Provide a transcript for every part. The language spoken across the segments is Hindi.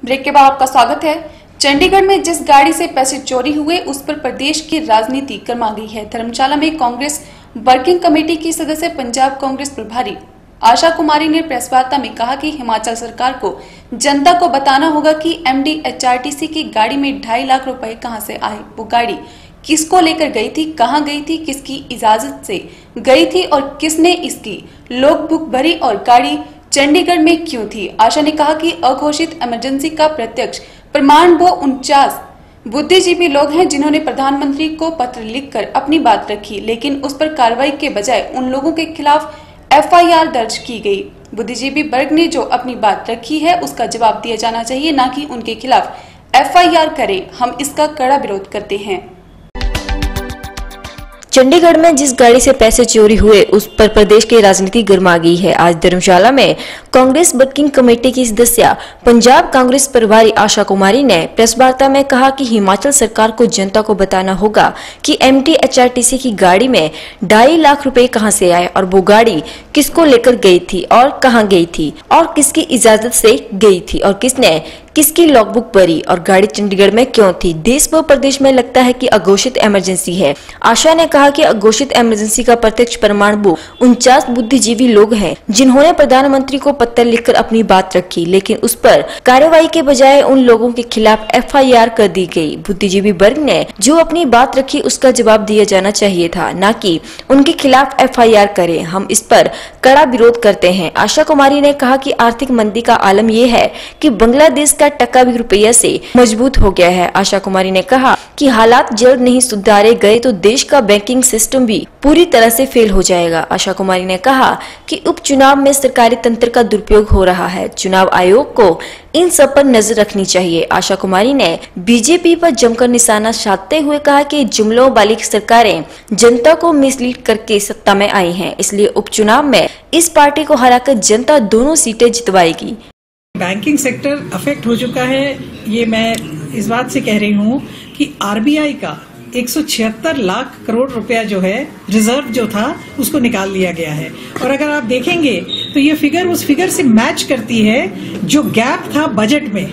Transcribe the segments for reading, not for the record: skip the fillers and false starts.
ब्रेक के बाद आपका स्वागत है। चंडीगढ़ में जिस गाड़ी से पैसे चोरी हुए उस पर प्रदेश की राजनीति गर्मा गई है। धर्मशाला में कांग्रेस वर्किंग कमेटी की सदस्य पंजाब कांग्रेस प्रभारी आशा कुमारी ने प्रेस वार्ता में कहा कि हिमाचल सरकार को जनता को बताना होगा कि MDHRTC की गाड़ी में 2.5 लाख रुपए कहां से आए, वो गाड़ी किसको लेकर गई थी, कहां गई थी, किसकी इजाजत से गई थी और किसने इसकी लॉगबुक भरी और गाड़ी चंडीगढ़ में क्यों थी। आशा ने कहा कि अघोषित इमरजेंसी का प्रत्यक्ष प्रमाण वो 49 बुद्धिजीवी लोग हैं जिन्होंने प्रधानमंत्री को पत्र लिखकर अपनी बात रखी, लेकिन उस पर कार्रवाई के बजाय उन लोगों के खिलाफ FIR दर्ज की गई। बुद्धिजीवी वर्ग ने जो अपनी बात रखी है उसका जवाब दिया जाना चाहिए, न कि उनके खिलाफ FIR करे। हम इसका कड़ा विरोध करते हैं। चंडीगढ़ में जिस गाड़ी से पैसे चोरी हुए उस पर प्रदेश की राजनीति गर्मा गई है। आज धर्मशाला में कांग्रेस वर्किंग कमेटी की सदस्य पंजाब कांग्रेस प्रभारी आशा कुमारी ने प्रेस वार्ता में कहा कि हिमाचल सरकार को जनता को बताना होगा कि MDHRTC की गाड़ी में 2.5 लाख रुपए कहां से आए और वो गाड़ी किसको लेकर गई थी और कहां गई थी और किसकी इजाजत से गई थी और किसने किसकी लॉगबुक भरी और गाड़ी चंडीगढ़ में क्यों थी। देश व प्रदेश में लगता है कि अघोषित इमरजेंसी है। आशा ने कहा कि अघोषित इमरजेंसी का प्रत्यक्ष प्रमाण वो 49 बुद्धिजीवी लोग हैं जिन्होंने प्रधानमंत्री को पत्र लिखकर अपनी बात रखी, लेकिन उस पर कार्रवाई के बजाय उन लोगों के खिलाफ FIR कर दी गई। बुद्धिजीवी वर्ग ने जो अपनी बात रखी उसका जवाब दिया जाना चाहिए था, न कि उनके खिलाफ FIR करे। हम इस पर कड़ा विरोध करते हैं। आशा कुमारी ने कहा कि आर्थिक मंदी का आलम यह है कि बांग्लादेश का टका भी रुपया से मजबूत हो गया है। आशा कुमारी ने कहा कि हालात जल्द नहीं सुधारे गए तो देश का बैंकिंग सिस्टम भी पूरी तरह से फेल हो जाएगा। आशा कुमारी ने कहा कि उपचुनाव में सरकारी तंत्र का दुरुपयोग हो रहा है। चुनाव आयोग को इन सब पर नजर रखनी चाहिए। आशा कुमारी ने बीजेपी पर जमकर निशाना साधते हुए कहा कि जुमलों वाली सरकारें जनता को मिसलीड करके सत्ता में आई हैं, इसलिए उपचुनाव में इस पार्टी को हराकर जनता दोनों सीटें जितवाएगी। बैंकिंग सेक्टर अफेक्ट हो चुका है। ये मैं इस बात से कह रही हूँ कि RBI का 176 लाख करोड़ रुपया जो है रिजर्व जो था उसको निकाल लिया गया है। और अगर आप देखेंगे तो ये फिगर उस फिगर से मैच करती है जो गैप था बजट में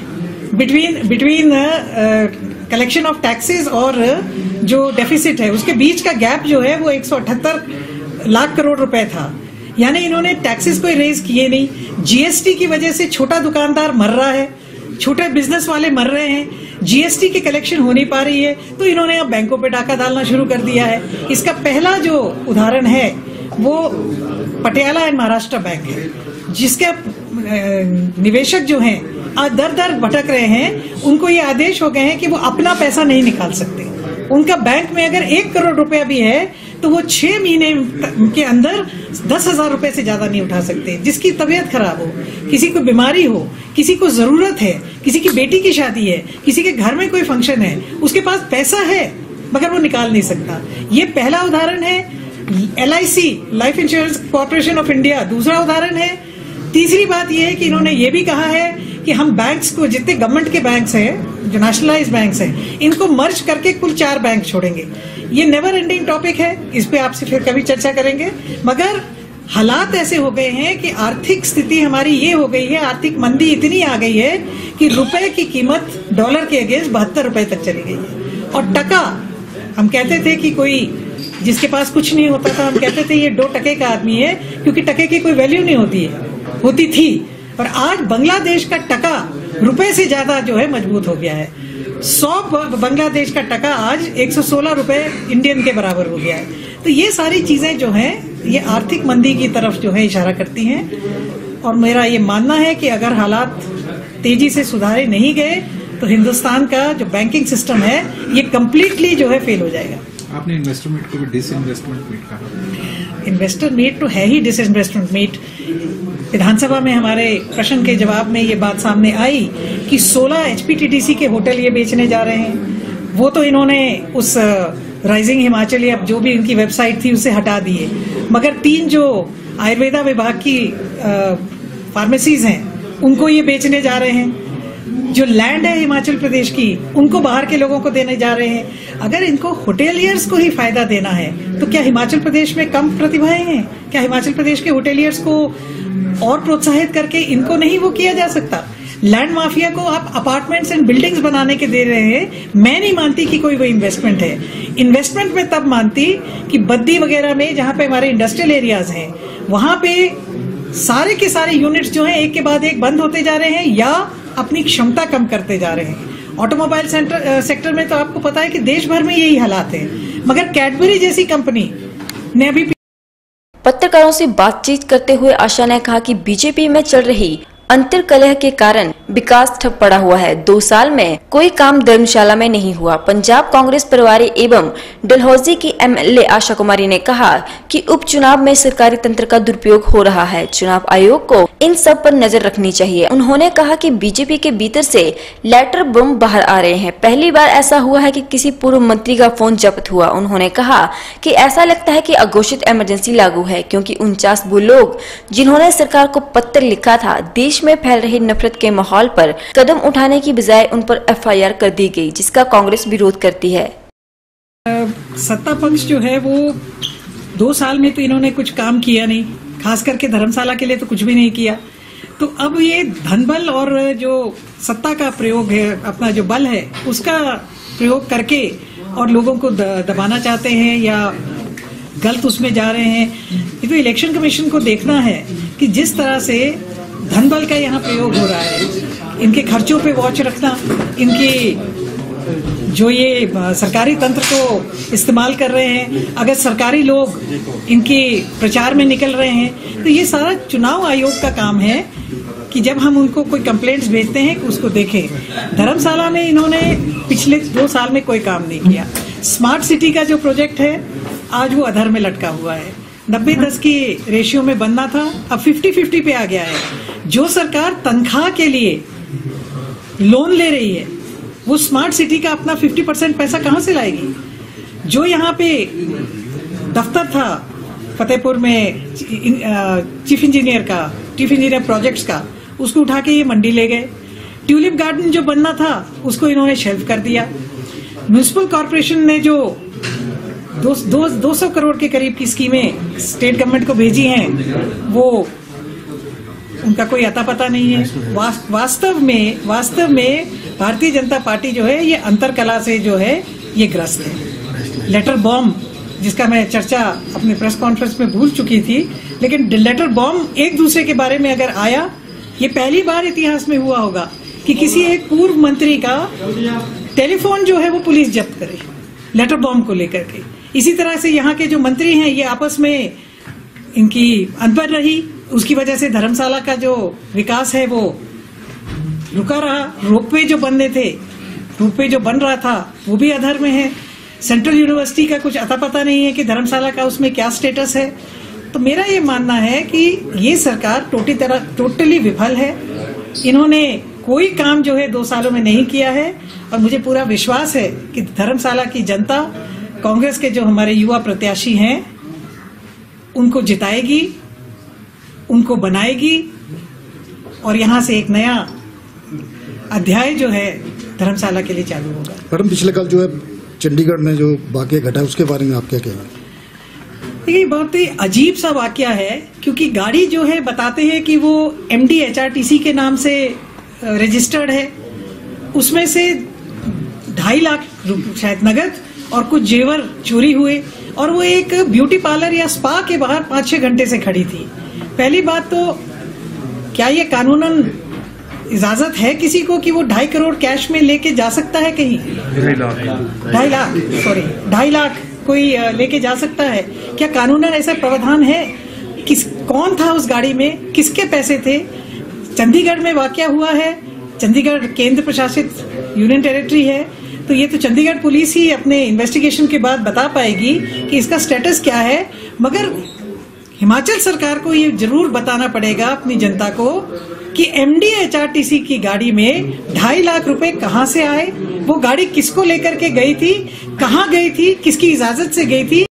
बिटवीन कलेक्शन ऑफ टैक्सेस और जो डेफिसिट है, उसके बीच का गैप जो है वो 178 लाख करोड़ रुपए था। यानी इन्होंने टैक्सेस को रेज किए नहीं। GST की वजह से छोटा दुकानदार मर रहा है, छोटे बिजनेस वाले मर रहे हैं, GST की कलेक्शन हो नहीं पा रही है, तो इन्होंने अब बैंकों पे डाका डालना शुरू कर दिया है। इसका पहला जो उदाहरण है वो पटियाला एंड महाराष्ट्र बैंक है, जिसके निवेशक जो हैं आज दर दर भटक रहे हैं। उनको ये आदेश हो गए हैं कि वो अपना पैसा नहीं निकाल सकते। उनका बैंक में अगर 1 करोड़ रुपया भी है तो वो 6 महीने के अंदर 10,000 रुपए से ज्यादा नहीं उठा सकते। जिसकी तबीयत खराब हो, किसी को बीमारी हो, किसी को जरूरत है, किसी की बेटी की शादी है, किसी के घर में कोई फंक्शन है, उसके पास पैसा है मगर वो निकाल नहीं सकता। ये पहला उदाहरण है। LIC life insurance corporation of India दूसरा उदाहरण है। तीसरी बात यह है कि इन्होंने ये भी कहा है कि हम बैंक्स को, जितने गवर्नमेंट के बैंक्स हैं, जो नेशनलाइज्ड बैंक्स हैं, इनको मर्ज करके कुल 4 बैंक छोड़ेंगे। ये नेवर एंडिंग टॉपिक है, इस पे आपसे फिर कभी चर्चा करेंगे। मगर हालात ऐसे हो गए हैं कि आर्थिक स्थिति हमारी ये हो गई है, आर्थिक मंदी इतनी आ गई है कि रुपए की कीमत डॉलर के अगेंस्ट 72 रुपए तक चली गई है। और टका, हम कहते थे कि कोई जिसके पास कुछ नहीं होता था, हम कहते थे ये 2 टके का आदमी है, क्योंकि टके की कोई वैल्यू नहीं होती थी। और आज बांग्लादेश का टका रुपए से ज्यादा जो है मजबूत हो गया है। 100 बांग्लादेश का टका आज 116 रुपए इंडियन के बराबर हो गया है। तो ये सारी चीजें जो हैं ये आर्थिक मंदी की तरफ जो है इशारा करती हैं। और मेरा ये मानना है कि अगर हालात तेजी से सुधारे नहीं गए तो हिंदुस्तान का जो बैंकिंग सिस्टम है ये कम्प्लीटली जो है फेल हो जाएगा। आपने इन्वेस्टर मीट को भी डिसइन्वेस्टमेंट मीट कहा। इन्वेस्टर मीट तो है ही डिसइन्वेस्टमेंट मीट। विधानसभा में हमारे प्रश्न के जवाब में ये बात सामने आई कि 16 HPTDC के होटल ये बेचने जा रहे हैं। वो तो इन्होंने उस राइजिंग हिमाचल या जो भी इनकी वेबसाइट थी उसे हटा दिए, मगर 3 जो आयुर्वेदा विभाग की फार्मेसीज हैं उनको ये बेचने जा रहे हैं। जो लैंड है हिमाचल प्रदेश की उनको बाहर के लोगों को देने जा रहे हैं। अगर इनको होटेलियर्स को ही फायदा देना है तो क्या हिमाचल प्रदेश में कम प्रतिभाएं हैं? क्या हिमाचल प्रदेश के होटेलियर्स को और प्रोत्साहित करके इनको नहीं वो किया जा सकता? लैंड माफिया को आप अपार्टमेंट्स एंड बिल्डिंग्स बनाने के दे रहे हैं। मैं नहीं मानती कि कोई वो इन्वेस्टमेंट है। इन्वेस्टमेंट में तब मानती कि बद्दी वगैरह में, जहां पे हमारे इंडस्ट्रियल एरियाज हैं, वहां पे सारे के सारे यूनिट्स जो हैं एक के बाद एक बंद होते जा रहे हैं या अपनी क्षमता कम करते जा रहे हैं। ऑटोमोबाइल सेक्टर में तो आपको पता है कि देश भर में यही हालात है, मगर कैडबरी जैसी कंपनी ने अभी। पत्रकारों से बातचीत करते हुए आशा ने कहा कि बीजेपी में चल रही अंतर्कलह के कारण विकास ठप पड़ा हुआ है। 2 साल में कोई काम धर्मशाला में नहीं हुआ। पंजाब कांग्रेस प्रभारी एवं डलहौजी की एमएलए आशा कुमारी ने कहा कि उपचुनाव में सरकारी तंत्र का दुरुपयोग हो रहा है। चुनाव आयोग को इन सब पर नजर रखनी चाहिए। उन्होंने कहा कि बीजेपी के भीतर से लेटर बम बाहर आ रहे हैं। पहली बार ऐसा हुआ है कि किसी पूर्व मंत्री का फोन जब्त हुआ। उन्होंने कहा कि ऐसा लगता है कि अघोषित इमरजेंसी लागू है, क्योंकि 49 वो लोग जिन्होंने सरकार को पत्र लिखा था, देश में फैल रही नफरत के माहौल पर कदम उठाने की बजाय उन पर एफआईआर कर दी गई, जिसका कांग्रेस विरोध करती है। सत्ता पक्ष जो है वो 2 साल में तो इन्होंने कुछ काम किया नहीं, खास करके धर्मशाला के लिए तो कुछ भी नहीं किया। तो अब ये धनबल और जो सत्ता का प्रयोग है, अपना जो बल है, उसका प्रयोग करके और लोगों को दबाना चाहते हैं या गलत उसमें जा रहे हैं। ये तो इलेक्शन कमीशन को देखना है कि जिस तरह से धनबल का यहाँ प्रयोग हो रहा है, इनके खर्चों पे वॉच रखना, इनकी जो ये सरकारी तंत्र को इस्तेमाल कर रहे हैं, अगर सरकारी लोग इनके प्रचार में निकल रहे हैं, तो ये सारा चुनाव आयोग का काम है कि जब हम उनको कोई कंप्लेंट्स भेजते हैं उसको देखें। धर्मशाला में इन्होंने पिछले 2 साल में कोई काम नहीं किया। स्मार्ट सिटी का जो प्रोजेक्ट है आज वो अधर में लटका हुआ है। 90-10 की रेशियो में बनना था, अब 50-50 पे आ गया है। जो सरकार तनख्वाह के लिए लोन ले रही है, वो स्मार्ट सिटी का अपना 50% पैसा कहां से लाएगी? जो यहाँ पे दफ्तर था फतेहपुर में चीफ इंजीनियर प्रोजेक्ट्स का, उसको उठा के ये मंडी ले गए। ट्यूलिप गार्डन जो बनना था उसको इन्होंने शेल्फ कर दिया। म्युनिसिपल कॉर्पोरेशन ने जो 200 करोड़ के करीब की स्कीमें स्टेट गवर्नमेंट को भेजी हैं, वो उनका कोई अता पता नहीं है। वास्तव में भारतीय जनता पार्टी जो है ये अंतरकला से जो है ये ग्रस्त है। लेटर बॉम्ब, जिसका मैं चर्चा अपने प्रेस कॉन्फ्रेंस में भूल चुकी थी, लेकिन लेटर बॉम्ब एक दूसरे के बारे में अगर आया, ये पहली बार इतिहास में हुआ होगा कि किसी एक पूर्व मंत्री का टेलीफोन जो है वो पुलिस जब्त करे लेटर बॉम्ब को लेकर के। इसी तरह से यहाँ के जो मंत्री हैं ये आपस में इनकी अनबन रही, उसकी वजह से धर्मशाला का जो विकास है वो रुका रहा। रोपवे जो बन रहा था वो भी अधर में है। सेंट्रल यूनिवर्सिटी का कुछ अता पता नहीं है कि धर्मशाला का उसमें क्या स्टेटस है। तो मेरा ये मानना है कि ये सरकार टोटली विफल है। इन्होंने कोई काम जो है 2 सालों में नहीं किया है, और मुझे पूरा विश्वास है कि धर्मशाला की जनता कांग्रेस के जो हमारे युवा प्रत्याशी हैं उनको जिताएगी, उनको बनाएगी, और यहाँ से एक नया अध्याय जो है धर्मशाला के लिए चालू होगा। मैडम, पिछले कल जो है चंडीगढ़ में जो वाकया घटा है उसके बारे में आप क्या कहेंगे? देखिए, बहुत ही अजीब सा वाकया है, क्योंकि गाड़ी जो है बताते हैं कि वो MD HRTC के नाम से रजिस्टर्ड है। उसमें से 2.5 लाख शायद नगद और कुछ जेवर चोरी हुए, और वो एक ब्यूटी पार्लर या स्पा के बाहर 5-6 घंटे से खड़ी थी। पहली बात तो क्या ये कानूनन इजाजत है किसी को कि वो 2.5 करोड़ कैश में लेके जा सकता है कहीं? 2.5 लाख कोई लेके जा सकता है? क्या कानूनन ऐसा प्रावधान है? कौन था उस गाड़ी में? किसके पैसे थे? चंडीगढ़ में वाकया हुआ है। चंडीगढ़ केंद्र प्रशासित यूनियन टेरिटरी है, तो ये तो चंडीगढ़ पुलिस ही अपने इन्वेस्टिगेशन के बाद बता पाएगी कि इसका स्टेटस क्या है। मगर हिमाचल सरकार को ये जरूर बताना पड़ेगा अपनी जनता को कि MD HRTC की गाड़ी में 2.5 लाख रुपए कहां से आए, वो गाड़ी किसको लेकर के गई थी, कहां गई थी, किसकी इजाजत से गई थी।